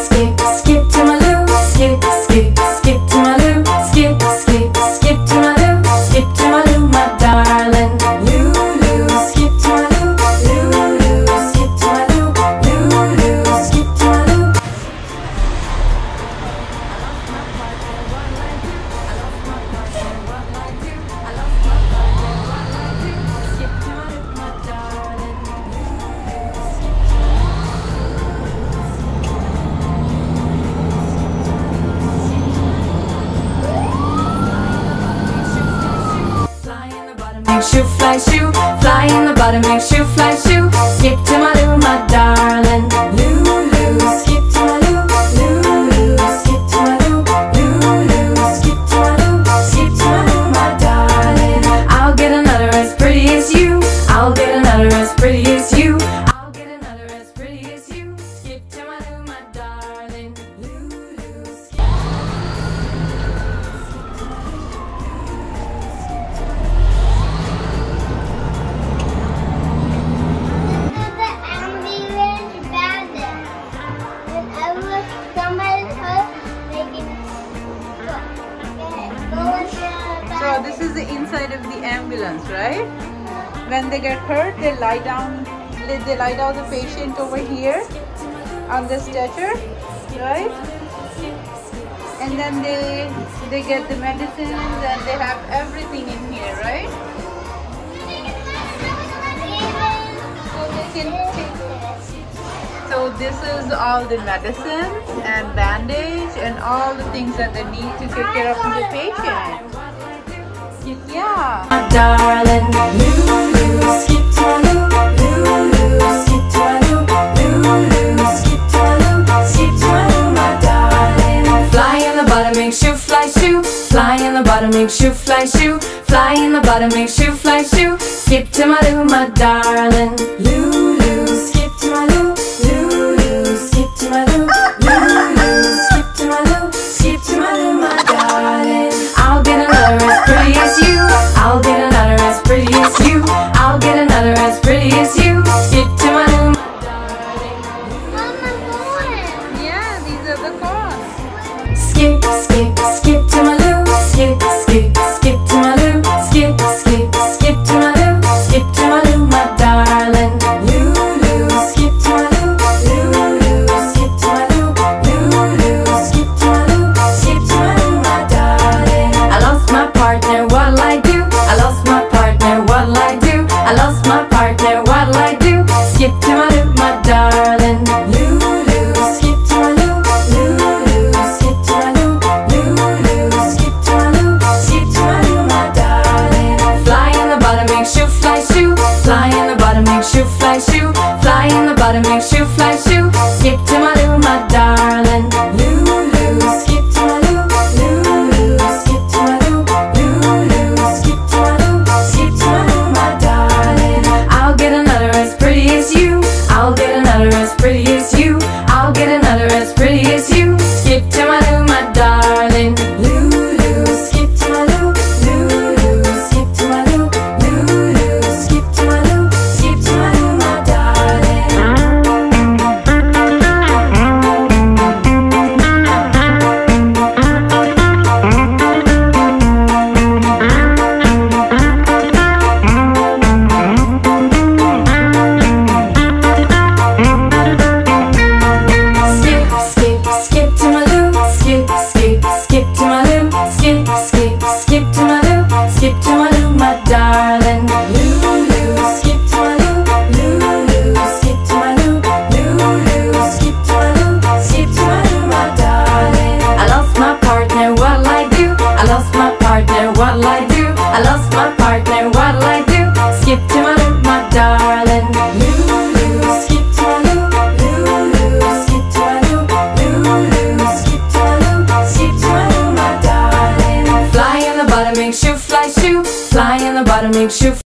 skip, skip to my loo. Skip, skip, skip to my loo. Skip, skip, skip to my loo. Skip to my loo, my darling. Loo, loo, skip to my loo. Loo, loo, skip to my loo. Loo, loo, skip to my loo. Make shoe fly shoe, fly in the bottom, make shoe fly shoe. Skip to my loo, my darling. Loo, loo, skip to my loo. Loo, loo, skip to my loo. Loo, loo, skip to my loo. Skip to my loo, my darling. I'll get another as pretty as you. I'll get another as pretty as you. I'll get another as pretty as you. Skip to my loo, my darling. Loo, loo, skip. So this is the inside of the ambulance, right? When they get hurt, they lie down the patient over here on the stretcher, right? And then they get the medicines and they have everything in here, right? So this is all the medicines and bandage and all the things that they need to take care of the patient. Yeah. My darling, loo, loo, skip to my loo. Loo, loo, skip to my loo. Loo, loo, skip to my loo. Skip to my loo, my darling. Fly in the bottom, make shoe fly shoe. Fly in the bottom, make shoe fly shoe. Fly in the bottom, make shoe fly shoe. Skip to my loo, my darling. Loo, loo, skip to my loo. Loo, loo, skip to my loo. Loo, loo, skip to my loo. Skip to my loo, my darling. I'll get another as pretty as you. I'll get another as pretty as you. I'll get another as pretty as you. Skip to my loo, my darling. Yeah, these are the corns. Skip, skip, skip to my loo. Skip, skip, skip to my loo. Skip, skip, skip to my loo. Skip to my loo, my darling. Loo, loo, skip to my loo. Loo, loo, skip to my loo. Loo, loo, skip to my loo. Skip to my loo, my darling. I lost my partner, what'll I do? I lost my partner, what'll I do? I lost my partner, what'll I do? Skip to my loo, my darling. Loo, loo, skip to my loo. Loo, loo, skip to my loo. Loo, loo, skip to my loo. Skip to my loo, my darling. Fly in the bottom, make shoe fly shoe. Fly in the bottom, make shoe fly shoe. Fly in the bottom, make shoe fly shoe. Skip to my loo, my darling. Loo, loo, skip to my loo. Loo, loo, skip to my loo. Loo, loo, skip to my loo. Skip to my loo, my darling. I'll get another as pretty as you. I'll get another as pretty as you. I'll get another as pretty as you. Skip to my loo, my darling. Loo, loo, skip to my loo. Loo, loo, skip to my loo. Loo, loo, skip to my loo. Skip to my loo, my darling. Skip, skip, skip to my loo. Skip, skip, skip to my loo. Skip, skip, skip to my loo. Skip to my loo, my darling. Loo, loo, skip to my loo. Loo, loo, skip to my loo. Loo, loo, skip to my loo. Skip to my loo, my darling. I lost my partner, what'll I do? I lost my partner, what'll I do? I lost my partner, what'll I do? Skip to my loo, my darling. Loo, loo, skip to my loo. Loo, loo, skip to my loo. Loo, loo, skip to my loo. Skip to my loo, my darling. Fly in the bottom, make shoe fly shoe. Fly in the bottom, make shoe